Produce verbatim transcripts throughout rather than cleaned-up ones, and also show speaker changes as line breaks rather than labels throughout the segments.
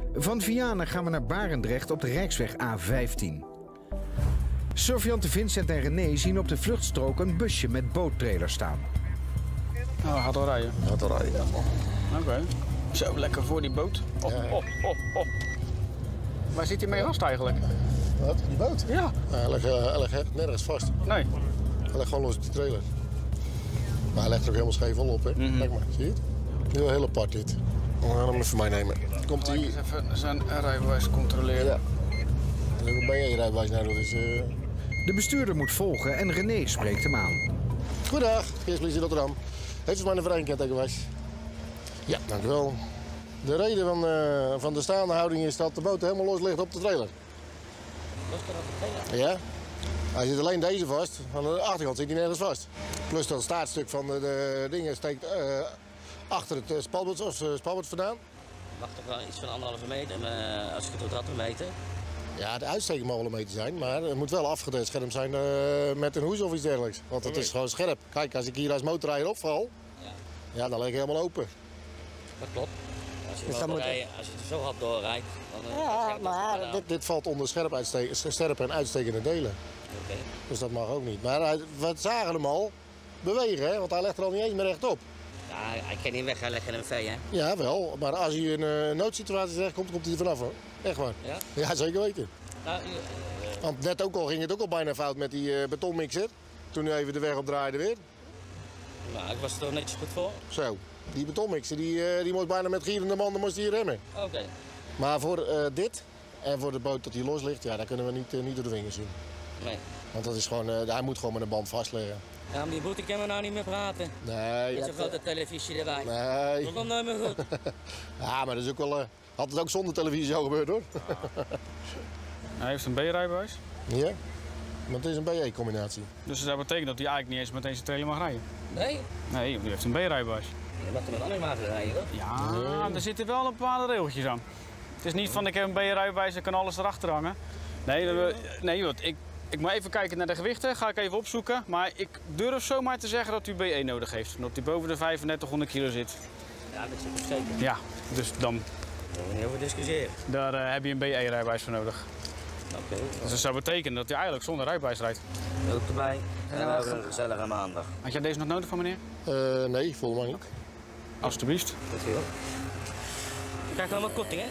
Van Vianen gaan we naar Barendrecht op de Rijksweg A vijftien. Surveillanten Vincent en René zien op de vluchtstrook een busje met boottrailer staan.
Oh, hij gaat al rijden.
Hij gaat al rijden, ja.
Oké. Okay. Zo, lekker voor die boot. Oh,
Ja, ja.
oh, oh, oh. Waar zit hij mee vast eigenlijk?
Wat? Die boot?
Ja.
Ja, hij legt, uh, hij legt nergens vast.
Nee.
Hij legt gewoon los op de trailer. Maar hij legt er ook helemaal scheef op, hè.
Mm-hmm.
Kijk maar, zie je het? Heel, heel apart dit. We gaan hem even voor mij nemen. Komt hij...
Eens even zijn rijbewijs controleren.
Ja. En ook een B E-rijbewijs nodig, dus... Uh...
De bestuurder moet volgen en René spreekt hem aan.
Goedendag, Verkeerspolitie Rotterdam. Heeft u mij een verenigingkentekenbewijs? Ja, dank u wel. De reden van, uh, van de staande houding is dat de boot helemaal los ligt op de trailer.
Los kan op de trailer?
Ja. Hij zit alleen deze vast. Aan de achterkant zit hij nergens vast. Plus dat staartstuk van de, de dingen steekt uh, achter het uh, spalbord, of, uh, spalbord vandaan.
Mag toch wel iets van anderhalve meter, maar als je het had meten.
Ja, de uitsteking mag wel een meter zijn, maar het moet wel afgeschermd zijn uh, met een hoes of iets dergelijks. Want het is gewoon scherp. Kijk, als ik hier als motorrijder opval,
Ja.
ja, dan lig ik helemaal open.
Dat klopt. Als je,
Dus
dus
dan moet...
rijden, als je er zo hard doorrijdt, dan... Uh,
Ja,
dan
maar dit, dit valt onder scherp, uitste scherp en uitstekende delen.
Oké. Okay.
Dus dat mag ook niet. Maar hij, we zagen hem al bewegen, hè? Want hij legt er al niet eens meer recht op.
Ja, hij kan niet weg, hij legt in een vee, hè?
Ja, wel. Maar als hij in een noodsituatie terecht komt, komt hij er vanaf, hoor. Echt waar.
Ja?
Ja, zeker weten.
Nou, uh,
Want net ook al ging het ook al bijna fout met die uh, betonmixer. Toen hij even de weg opdraaide weer.
nou, ik was er toch netjes goed voor.
Zo. Die betonmixer, die, uh, die moest bijna met gierende banden moest die remmen.
Oké. Okay.
Maar voor uh, dit en voor de boot dat hij los ligt, ja, daar kunnen we niet, uh, niet door de vingers zien.
Nee.
Want dat is gewoon, uh, hij moet gewoon met een band vastleggen.
Ja, maar die boete kunnen we nou niet meer praten.
Nee.
Met zo'n grote televisie erbij.
Nee.
Dat komt nooit meer goed.
Ja, maar dat is ook wel, uh, had het ook zonder televisie zo gebeurd, hoor.
Ah. Hij heeft een B-rijbewijs.
Ja, maar het is een B E-combinatie.
Dus dat betekent dat hij eigenlijk niet eens met deze trailer mag rijden.
Nee?
Nee, hij heeft een B-rijbewijs.
Je mag er met andere wagen rijden, hoor.
Ja, nee. Er zitten wel een paar regeltjes aan. Het is niet van ik heb een B-rijbewijs en kan alles erachter hangen. Nee, dat, nee wat, ik, ik moet even kijken naar de gewichten, ga ik even opzoeken. Maar ik durf zomaar te zeggen dat u B E nodig heeft. Dat hij boven de vijfendertighonderd kilo zit.
Ja, dat zit ik zeker.
Ja, dus dan...
Daar gaan we niet over discussiëren.
Daar uh, heb je een B E-rijbewijs voor nodig.
Oké. Okay.
Dus dat zou betekenen dat hij eigenlijk zonder rijbewijs rijdt.
Ook erbij. En dan hebben we een gezellige maandag.
Had jij deze nog nodig van meneer?
Uh, nee, volgens mij niet.
Alsjeblieft.
Dat heel. Je krijgt allemaal korting, hè?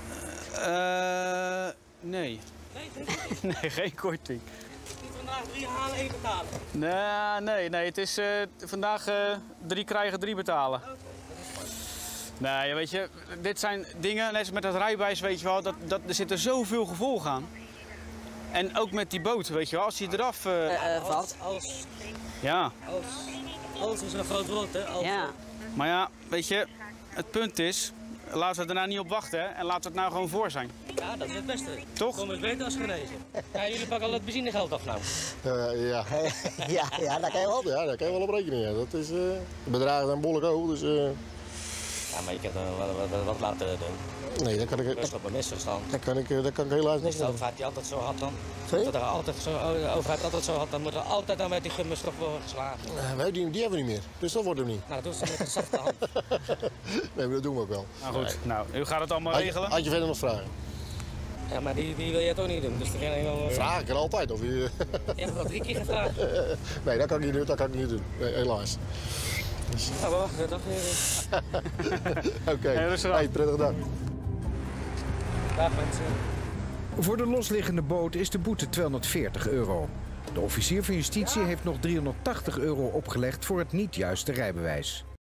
Uh, nee.
Nee, geen korting?
Nee, geen korting.
Niet vandaag drie halen, één betalen?
Nee, nee, nee. Het is uh, vandaag uh, drie krijgen, drie betalen.
Oké, dat is mooi.
Nee, weet je, dit zijn dingen, net als met het rijbewijs, weet je wel, dat, dat, er zitten zoveel gevolgen aan. En ook met die boot, weet je wel, als hij eraf uh,
uh, uh, valt. Als,
ja.
als, als is een groot woord, hè? Als.
Ja. Maar ja, weet je, het punt is, laten we er nou niet op wachten, hè, en laten we het nou gewoon voor zijn.
Ja, dat is het beste.
Toch?
Kom eens beter als genezen. Ja, jullie pakken al het benzinegeld af nou.
Uh, ja. ja, ja, daar kan je wel, ja, daar kan je wel op rekenen. Ja. Dat is, uh, de bedragen zijn behoorlijk hoog, dus... Uh...
Ja, maar je kan er wat, wat, wat laten doen.
Nee, dat kan ik...
Dat is op een misverstand.
Dat kan ik, dat kan ik helaas niet
doen. Is de overheid die altijd zo had dan?
Sorry?
Dat er altijd zo, de overheid altijd zo had, dan moet er altijd dan met die gummisstof worden geslagen.
Uh, die, die hebben we niet meer, dus dat wordt hem niet.
Nou, dat doen ze met een zachte hand.
Nee, maar dat doen we ook wel.
Nou goed, nee. Nou, u gaat het allemaal
had,
regelen?
Had je verder nog vragen?
Ja, maar die, die wil je toch niet doen, dus degene wel...
Vraag ik er altijd, of je...
Je hebt wel drie keer gevraagd.
Nee, dat kan ik niet doen, dat kan ik niet doen, nee, helaas.
Dus... Nou, we wachten toch weer.
Oké, okay. Hey, prettige dag.
Dag mensen.
Voor de losliggende boot is de boete tweehonderdveertig euro. De officier van justitie heeft nog driehonderdtachtig euro opgelegd voor het niet juiste rijbewijs.